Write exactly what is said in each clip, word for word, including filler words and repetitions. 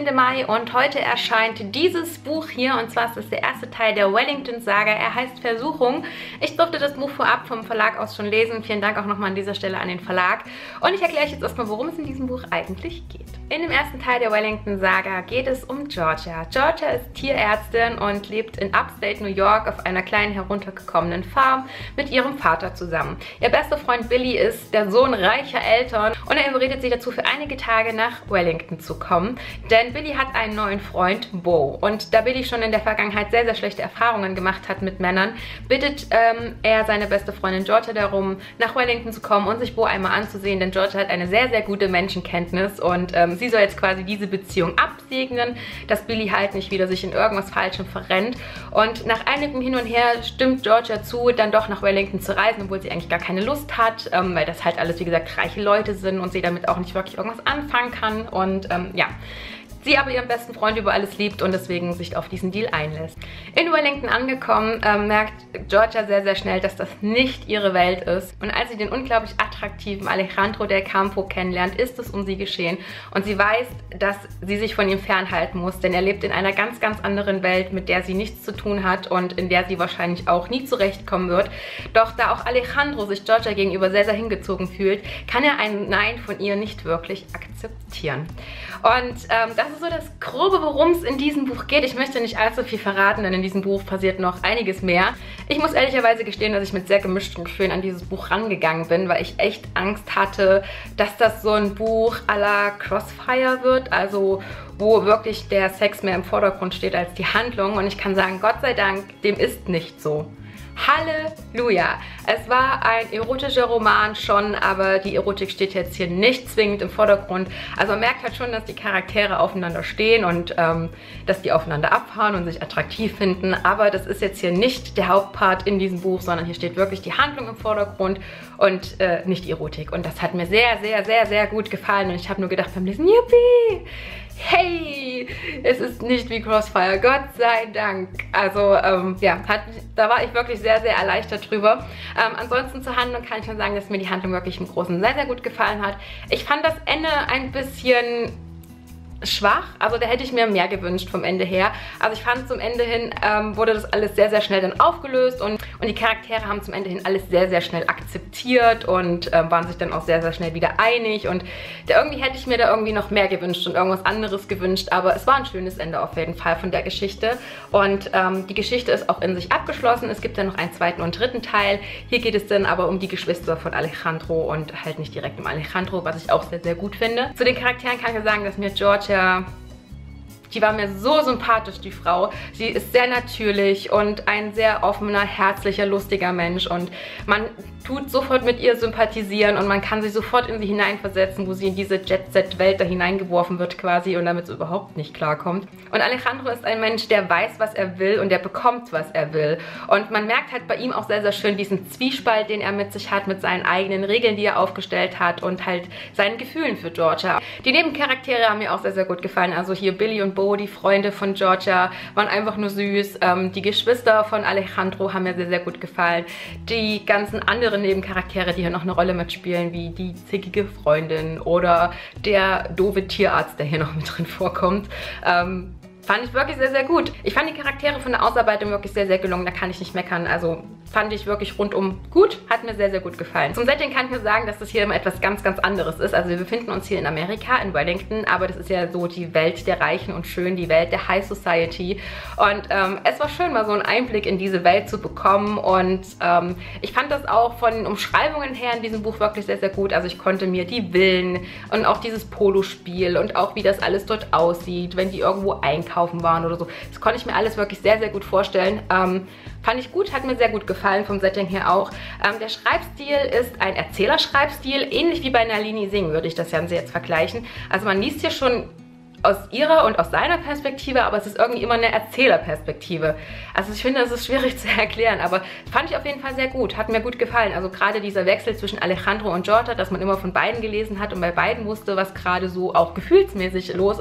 zehnten Mai und heute erscheint dieses Buch hier und zwar ist es der erste Teil der Wellington-Saga. Er heißt Versuchung. Ich durfte das Buch vorab vom Verlag aus schon lesen. Vielen Dank auch nochmal an dieser Stelle an den Verlag. Und ich erkläre euch jetzt erstmal, worum es in diesem Buch eigentlich geht. In dem ersten Teil der Wellington-Saga geht es um Georgia. Georgia ist Tierärztin und lebt in Upstate New York auf einer kleinen heruntergekommenen Farm mit ihrem Vater zusammen. Ihr bester Freund Billy ist der Sohn reicher Eltern und er überredet sie dazu, für einige Tage nach Wellington zu kommen, denn Billy hat einen neuen Freund, Bo. Und da Billy schon in der Vergangenheit sehr, sehr schlechte Erfahrungen gemacht hat mit Männern, bittet ähm, er seine beste Freundin Georgia darum, nach Wellington zu kommen und sich Bo einmal anzusehen, denn Georgia hat eine sehr, sehr gute Menschenkenntnis und ähm, sie soll jetzt quasi diese Beziehung absegnen, dass Billy halt nicht wieder sich in irgendwas Falschem verrennt. Und nach einigem Hin und Her stimmt Georgia zu, dann doch nach Wellington zu reisen, obwohl sie eigentlich gar keine Lust hat, ähm, weil das halt alles, wie gesagt, reiche Leute sind und sie damit auch nicht wirklich irgendwas anfangen kann. Und ähm, ja, sie aber ihren besten Freund über alles liebt und deswegen sich auf diesen Deal einlässt. In Wellington angekommen, ähm, merkt Georgia sehr, sehr schnell, dass das nicht ihre Welt ist. Und als sie den unglaublich attraktiven Alejandro del Campo kennenlernt, ist es um sie geschehen. Und sie weiß, dass sie sich von ihm fernhalten muss, denn er lebt in einer ganz, ganz anderen Welt, mit der sie nichts zu tun hat und in der sie wahrscheinlich auch nie zurechtkommen wird. Doch da auch Alejandro sich Georgia gegenüber sehr, sehr hingezogen fühlt, kann er ein Nein von ihr nicht wirklich akzeptieren. Und ähm, das ist so das Grobe, worum es in diesem Buch geht. Ich möchte nicht allzu viel verraten, denn in diesem Buch passiert noch einiges mehr. Ich muss ehrlicherweise gestehen, dass ich mit sehr gemischten Gefühlen an dieses Buch rangegangen bin, weil ich echt Angst hatte, dass das so ein Buch à la Crossfire wird, also wo wirklich der Sex mehr im Vordergrund steht als die Handlung. Und ich kann sagen, Gott sei Dank, dem ist nicht so. Halleluja! Es war ein erotischer Roman schon, aber die Erotik steht jetzt hier nicht zwingend im Vordergrund. Also man merkt halt schon, dass die Charaktere aufeinander stehen und ähm, dass die aufeinander abfahren und sich attraktiv finden. Aber das ist jetzt hier nicht der Hauptpart in diesem Buch, sondern hier steht wirklich die Handlung im Vordergrund und äh, nicht die Erotik. Und das hat mir sehr, sehr, sehr, sehr gut gefallen. Und ich habe nur gedacht beim Lesen, yippie! Hey, es ist nicht wie Crossfire, Gott sei Dank. Also ähm, ja, hat, da war ich wirklich sehr, sehr erleichtert drüber. Ähm, ansonsten zur Handlung kann ich schon sagen, dass mir die Handlung wirklich im Großen sehr, sehr gut gefallen hat. Ich fand das Ende ein bisschen schwach, also da hätte ich mir mehr gewünscht vom Ende her. Also ich fand zum Ende hin ähm, wurde das alles sehr, sehr schnell dann aufgelöst und, und die Charaktere haben zum Ende hin alles sehr, sehr schnell akzeptiert und ähm, waren sich dann auch sehr, sehr schnell wieder einig und da irgendwie hätte ich mir da irgendwie noch mehr gewünscht und irgendwas anderes gewünscht, aber es war ein schönes Ende auf jeden Fall von der Geschichte und ähm, die Geschichte ist auch in sich abgeschlossen. Es gibt dann noch einen zweiten und dritten Teil. Hier geht es dann aber um die Geschwister von Alejandro und halt nicht direkt um Alejandro, was ich auch sehr, sehr gut finde. Zu den Charakteren kann ich sagen, dass mir Georgia Ja, die war mir so sympathisch, die Frau. Sie ist sehr natürlich und ein sehr offener, herzlicher, lustiger Mensch und man tut sofort mit ihr sympathisieren und man kann sich sofort in sie hineinversetzen, wo sie in diese Jet-Set-Welt da hineingeworfen wird quasi und damit so überhaupt nicht klarkommt. Und Alejandro ist ein Mensch, der weiß, was er will und der bekommt, was er will. Und man merkt halt bei ihm auch sehr, sehr schön diesen Zwiespalt, den er mit sich hat, mit seinen eigenen Regeln, die er aufgestellt hat und halt seinen Gefühlen für Georgia. Die Nebencharaktere haben mir auch sehr, sehr gut gefallen. Also hier Billy und Bo, die Freunde von Georgia, waren einfach nur süß. Ähm, die Geschwister von Alejandro haben mir sehr, sehr gut gefallen. Die ganzen anderen Nebencharaktere, die hier noch eine Rolle mitspielen, wie die zickige Freundin oder der doofe Tierarzt, der hier noch mit drin vorkommt, ähm, fand ich wirklich sehr, sehr gut. Ich fand die Charaktere von der Ausarbeitung wirklich sehr, sehr gelungen. Da kann ich nicht meckern. Also fand ich wirklich rundum gut. Hat mir sehr, sehr gut gefallen. Zum Setting kann ich nur sagen, dass das hier immer etwas ganz, ganz anderes ist. Also wir befinden uns hier in Amerika, in Wellington, aber das ist ja so die Welt der Reichen und Schönen, die Welt der High Society. Und ähm, es war schön, mal so einen Einblick in diese Welt zu bekommen. Und ähm, ich fand das auch von den Umschreibungen her in diesem Buch wirklich sehr, sehr gut. Also ich konnte mir die Villen und auch dieses Polospiel und auch wie das alles dort aussieht, wenn die irgendwo einkaufen waren oder so. Das konnte ich mir alles wirklich sehr, sehr gut vorstellen. Ähm, fand ich gut, hat mir sehr gut gefallen, vom Setting her auch. Ähm, der Schreibstil ist ein Erzählerschreibstil, ähnlich wie bei Nalini Singh würde ich das Ganze jetzt vergleichen. Also man liest hier schon aus ihrer und aus seiner Perspektive, aber es ist irgendwie immer eine Erzählerperspektive. Also ich finde, das ist schwierig zu erklären, aber fand ich auf jeden Fall sehr gut, hat mir gut gefallen. Also gerade dieser Wechsel zwischen Alejandro und Georgia, dass man immer von beiden gelesen hat und bei beiden wusste, was gerade so auch gefühlsmäßig los ist.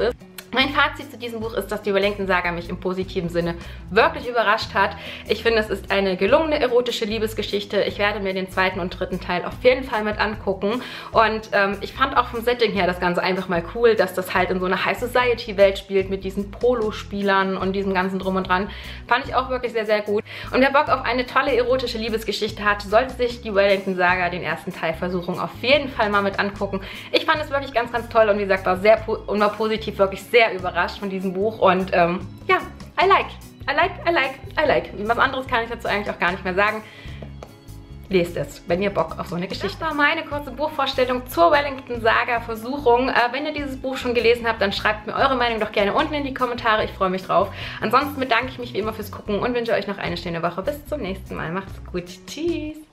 Mein Fazit zu diesem Buch ist, dass die Wellington-Saga mich im positiven Sinne wirklich überrascht hat. Ich finde, es ist eine gelungene erotische Liebesgeschichte. Ich werde mir den zweiten und dritten Teil auf jeden Fall mit angucken. Und ähm, ich fand auch vom Setting her das Ganze einfach mal cool, dass das halt in so einer High-Society-Welt spielt mit diesen Polospielern und diesem ganzen Drum und Dran. Fand ich auch wirklich sehr, sehr gut. Und wer Bock auf eine tolle erotische Liebesgeschichte hat, sollte sich die Wellington-Saga, den ersten Teil Versuchung, auf jeden Fall mal mit angucken. Ich fand es wirklich ganz, ganz toll und wie gesagt, war sehr und war positiv wirklich sehr sehr überrascht von diesem Buch und ähm, ja, I like, I like, I like, I like. Was anderes kann ich dazu eigentlich auch gar nicht mehr sagen. Lest es, wenn ihr Bock auf so eine Geschichte habt. Das war meine kurze Buchvorstellung zur Wellington-Saga Versuchung. Äh, wenn ihr dieses Buch schon gelesen habt, dann schreibt mir eure Meinung doch gerne unten in die Kommentare. Ich freue mich drauf. Ansonsten bedanke ich mich wie immer fürs Gucken und wünsche euch noch eine schöne Woche. Bis zum nächsten Mal. Macht's gut. Tschüss.